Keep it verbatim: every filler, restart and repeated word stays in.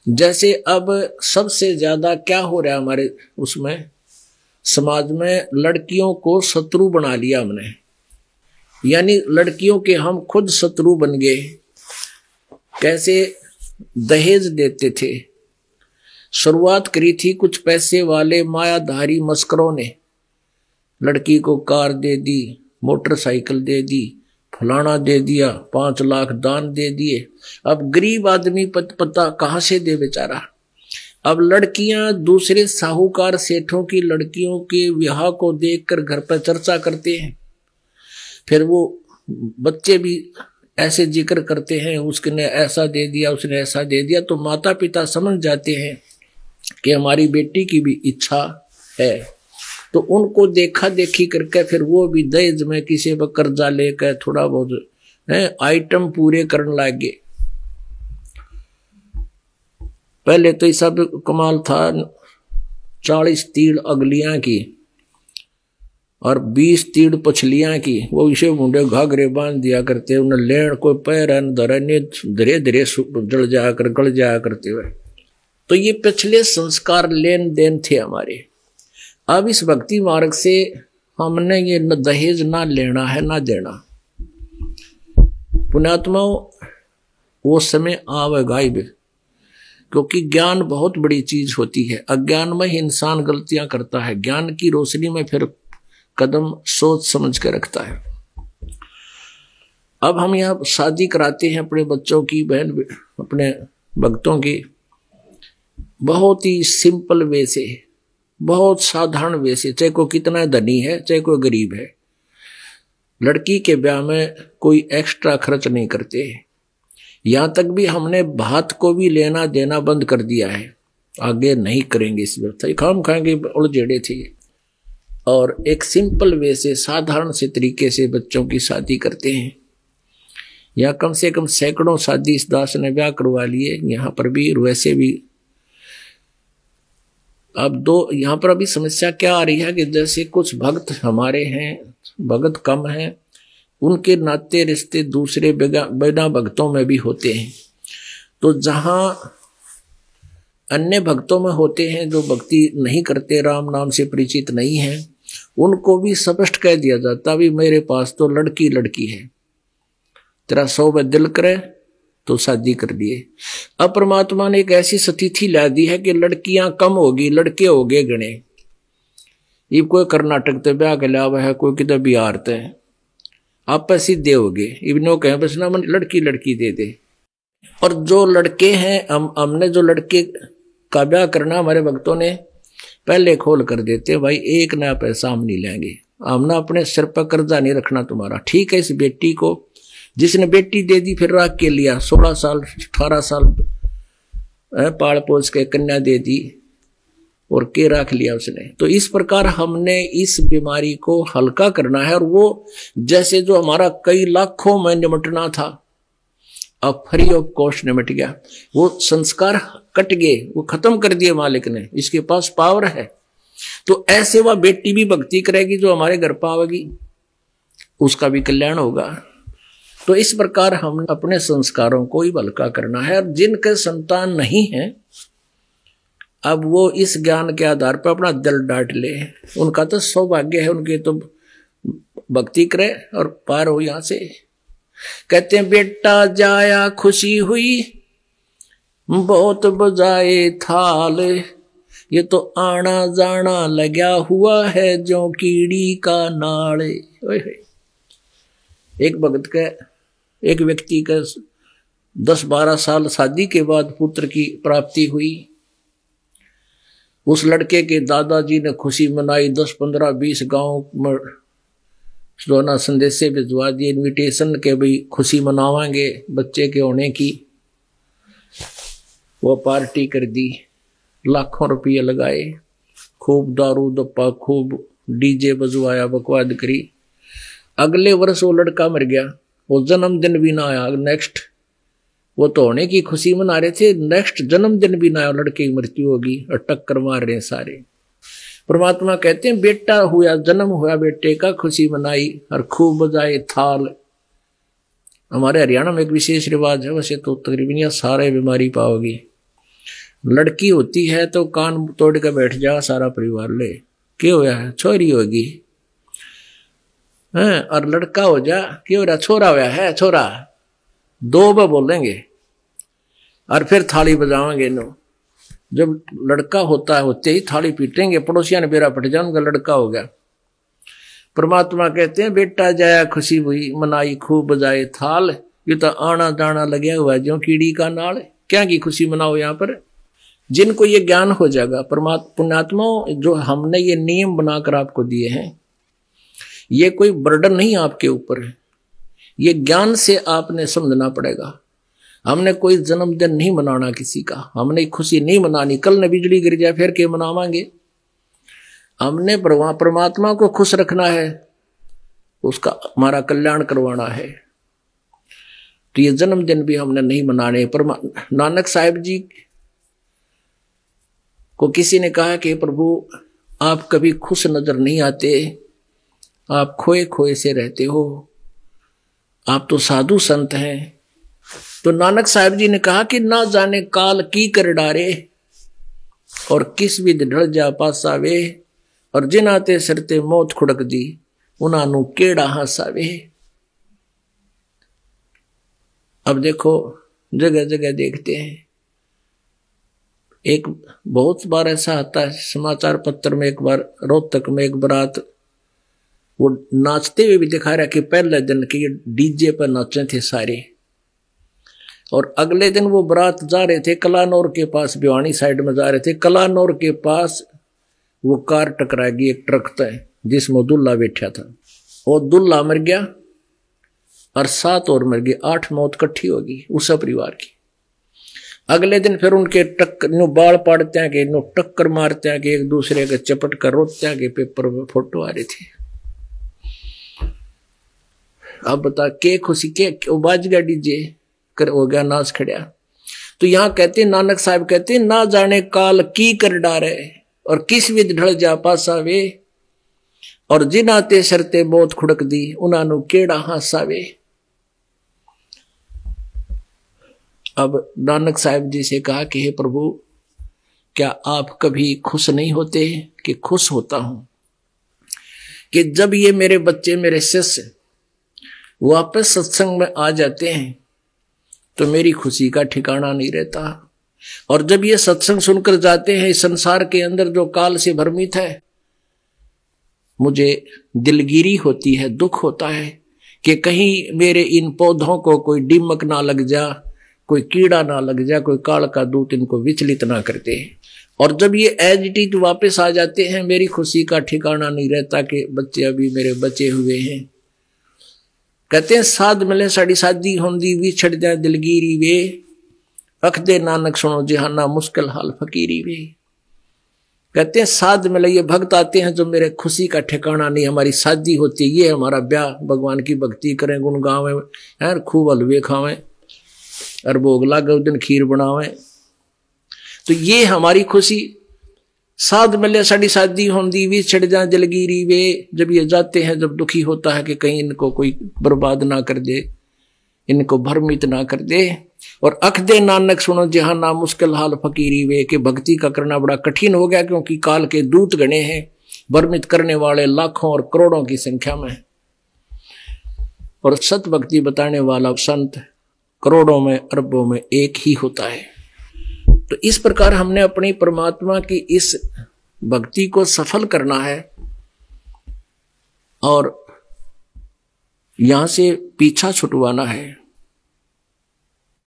जैसे अब सबसे ज्यादा क्या हो रहा है हमारे उसमें समाज में, लड़कियों को शत्रु बना लिया हमने, यानी लड़कियों के हम खुद शत्रु बन गए। कैसे? दहेज देते थे। शुरुआत करी थी कुछ पैसे वाले मायाधारी मस्करों ने, लड़की को कार दे दी, मोटरसाइकिल दे दी, फलाना दे दिया, पांच लाख दान दे दिए। अब गरीब आदमी पत, पता कहां से दे बेचारा। अब लड़कियां दूसरे साहूकार सेठों की लड़कियों के विवाह को देखकर घर पर चर्चा करते हैं, फिर वो बच्चे भी ऐसे जिक्र करते हैं, उसने ऐसा दे दिया, उसने ऐसा दे दिया। तो माता पिता समझ जाते हैं कि हमारी बेटी की भी इच्छा है, तो उनको देखा देखी करके फिर वो भी दहेज में किसी पर कर्जा लेकर थोड़ा बहुत है आइटम पूरे करने लगे। पहले तो ये सब कमाल था, चालीस तीड़ अगलियां की और बीस तीड़ पछलियां की, वो इसे मुंडे घाघरे बांध दिया करते, उन्हें लेन कोई पैर धरे धीरे धीरे जल जाया कर गल जाया करते हुए। तो ये पिछले संस्कार लेन देन थे हमारे। अब इस भक्ति मार्ग से हमने ये न दहेज ना लेना है ना देना। पुण्यात्माओं, वो समय आवेगा ही, क्योंकि ज्ञान बहुत बड़ी चीज होती है। अज्ञान में ही इंसान गलतियां करता है, ज्ञान की रोशनी में फिर कदम सोच समझ के रखता है। अब हम यहाँ शादी कराते हैं अपने बच्चों की, बहन अपने भक्तों की, बहुत ही सिंपल वे से, बहुत साधारण वे से, चाहे कोई कितना धनी है चाहे कोई गरीब है। लड़की के ब्याह में कोई एक्स्ट्रा खर्च नहीं करते। यहां तक भी हमने भात को भी लेना देना बंद कर दिया है, आगे नहीं करेंगे इस व्यवस्था, खाम खाएंगे उलझेड़े थे। और एक सिंपल वे से, साधारण से तरीके से बच्चों की शादी करते हैं। या कम से कम सैकड़ों शादी इस दास ने ब्याह करवा लिए, यहाँ पर भी वैसे भी। अब दो यहाँ पर अभी समस्या क्या आ रही है कि जैसे कुछ भक्त हमारे हैं, भगत कम हैं, उनके नाते रिश्ते दूसरे बिना भक्तों में भी होते हैं। तो जहां अन्य भक्तों में होते हैं जो भक्ति नहीं करते, राम नाम से परिचित नहीं है, उनको भी स्पष्ट कह दिया जाता भी मेरे पास तो लड़की लड़की है, तेरा सौ में दिल करे तो शादी कर दिए। अब परमात्मा ने एक ऐसी स्थिति ला दी है कि लड़कियां कम होगी, लड़के हो गए गणे। ये कोई कर्नाटक ते ब्याह के लाभ है, कोई किधर बिहार ते, आप सीधे हो गए। इबनो कहें बस ना मन लड़की लड़की दे दे। और जो लड़के हैं, हम हमने जो लड़के का ब्याह करना, हमारे भक्तों ने पहले खोल कर देते, भाई एक ना पैसा हम नहीं लेंगे, हमने अपने सिर पर कर्जा नहीं रखना तुम्हारा। ठीक है, इस बेटी को जिसने बेटी दे दी फिर राख के लिया, सोलह साल अठारह साल पाल पोस के कन्या दे दी और के रख लिया उसने। तो इस प्रकार हमने इस बीमारी को हल्का करना है। और वो जैसे जो हमारा कई लाखों में निमटना था, अब फ्री ऑफ कॉस्ट निमट गया। वो संस्कार कट गए, वो खत्म कर दिए मालिक ने, इसके पास पावर है। तो ऐसे वह बेटी भी भक्ति करेगी जो हमारे घर पावेगी, उसका भी कल्याण होगा। तो इस प्रकार हम अपने संस्कारों को ही हल्का करना है। और जिनके संतान नहीं है, अब वो इस ज्ञान के आधार पर अपना दिल डांट ले, उनका तो सौभाग्य है, उनके तो भक्ति करे और पार हो यहां से। कहते हैं बेटा जाया खुशी हुई, बहुत बजाए थाल, ये तो आना जाना लगा हुआ है जो कीड़ी का नाल। एक भगत का, एक व्यक्ति का दस बारह साल शादी के बाद पुत्र की प्राप्ति हुई। उस लड़के के दादाजी ने खुशी मनाई, दस पंद्रह बीस गांव में सोना संदेश से भिजवा दिए इनविटेशन के भाई खुशी मनावांगे बच्चे के होने की। वो पार्टी कर दी, लाखों रुपये लगाए, खूब दारू दप्पा, खूब डीजे बजवाया, बकवाद करी। अगले वर्ष वो लड़का मर गया, वो जन्मदिन भी ना आया। नेक्स्ट वो तो होने की खुशी मना रहे थे, नेक्स्ट जन्मदिन भी ना आया, लड़के की मृत्यु होगी और टक्कर मार रहे सारे। परमात्मा कहते हैं बेटा हुआ, जन्म हुआ बेटे का, खुशी मनाई और खूब बजाए थाल। हमारे हरियाणा में एक विशेष रिवाज है, वैसे तो तकरीबन सारे बीमारी पाओगी। लड़की होती है तो कान तोड़ के बैठ जा सारा परिवार ले, क्यों होया है छोरी होगी है, और लड़का हो जा क्यों हो रहा छोरा होया है छोरा, दो बार बोलेंगे और फिर थाली बजावेंगे नो। जब लड़का होता है होते ही थाली पीटेंगे, पड़ोसिया ने बेरा पट जाए उनका लड़का हो गया। परमात्मा कहते हैं बेटा जाया खुशी हुई मनाई खूब बजाए थाल, ये तो आना जाना लगे हुआ जो कीड़ी का नाल, क्या की खुशी मनाओ। यहाँ पर जिनको ये ज्ञान हो जाएगा, परमात्मा पुण्यात्मा जो हमने ये नियम बनाकर आपको दिए हैं, ये कोई बर्डन नहीं आपके ऊपर है, ये ज्ञान से आपने समझना पड़ेगा। हमने कोई जन्मदिन नहीं मनाना किसी का, हमने खुशी नहीं मनानी, कल ने बिजली गिर जाए फिर के मनावांगे। हमने परमात्मा को खुश रखना है, उसका हमारा कल्याण करवाना है, तो ये जन्मदिन भी हमने नहीं मनाने। पर नानक साहिब जी को किसी ने कहा कि प्रभु आप कभी खुश नजर नहीं आते, आप खोए खोए से रहते हो, आप तो साधु संत हैं। तो नानक साहिब जी ने कहा कि ना जाने काल की कर डारे, और किस विध ढल जा पासावे, और जिनाते सरते मौत खुड़क दी उन्हां केड़ा हासावे। अब देखो जगह जगह देखते हैं, एक बहुत बार ऐसा आता है समाचार पत्र में, एक बार रोहतक में एक बारात वो नाचते हुए भी दिखा रहा कि पहले दिन के ये डीजे पर नाचे थे सारे, और अगले दिन वो बारात जा रहे थे कलानौर के पास, भिवानी साइड में जा रहे थे। कलानौर के पास वो कार टकराएगी एक ट्रक तय जिसमें दुल्ला बैठा था, वो दुल्ला मर गया और सात और मर गए, आठ मौत इकट्ठी होगी उस परिवार की। अगले दिन फिर उनके टक्कर नो बाल पाड़ते हैं कि नो टक्कर मारते हैं कि एक दूसरे के चपट कर रोते हैं कि पेपर में फोटो आ रही थी। अब बता के खुशी के बाज गया डीजे कर हो गया नाच खड़िया। तो यहां कहते नानक साहब कहते ना जाने काल की कर डारे, और किस विध ढल जा पासावे, और जिनाते शरते मौत खुड़क दी उन्हां केड़ा हासावे। अब नानक साहिब जी से कहा कि हे प्रभु क्या आप कभी खुश नहीं होते? कि खुश होता हूं कि जब ये मेरे बच्चे मेरे शिष्य वापस सत्संग में आ जाते हैं तो मेरी खुशी का ठिकाना नहीं रहता, और जब ये सत्संग सुनकर जाते हैं इस संसार के अंदर जो काल से भ्रमित है, मुझे दिलगिरी होती है, दुख होता है कि कहीं मेरे इन पौधों को कोई दीमक ना लग जा, कोई कीड़ा ना लग जा, कोई काल का दूत इनको विचलित ना कर दे। और जब ये एज इट इज वापस आ जाते हैं मेरी खुशी का ठिकाना नहीं रहता कि बच्चे अभी मेरे बचे हुए हैं। कहते हैं साध मिले साड़ी शादी होंदी भी छड़ जाए दिलगिरी वे, अख दे नानक सुनो जहाना मुश्किल हाल फकीरी वे। कहते हैं साध मिले ये भक्त आते हैं जो मेरे खुशी का ठिकाना नहीं, हमारी शादी होती है, ये हमारा ब्याह, भगवान की भक्ति करें, गुण गावें, हैं खूब हलवे खावें और भोग लागे उस दिन खीर बनावें, तो ये हमारी खुशी। साध मिले साड़ी शादी होंदी भी छड़ जाए दिलगिरी वे, जब ये जाते हैं जब दुखी होता है कि कहीं इनको कोई बर्बाद ना कर दे, इनको भ्रमित ना कर दे। और अख दे नानक सुनो जहाना मुश्किल हाल फकीरी वे, कि भक्ति का करना बड़ा कठिन हो गया क्योंकि काल के दूत गणे हैं, भ्रमित करने वाले लाखों और करोड़ों की संख्या में, और सत भक्ति बताने वाला संत करोड़ों में अरबों में एक ही होता है। तो इस प्रकार हमने अपनी परमात्मा की इस भक्ति को सफल करना है और यहां से पीछा छुटवाना है।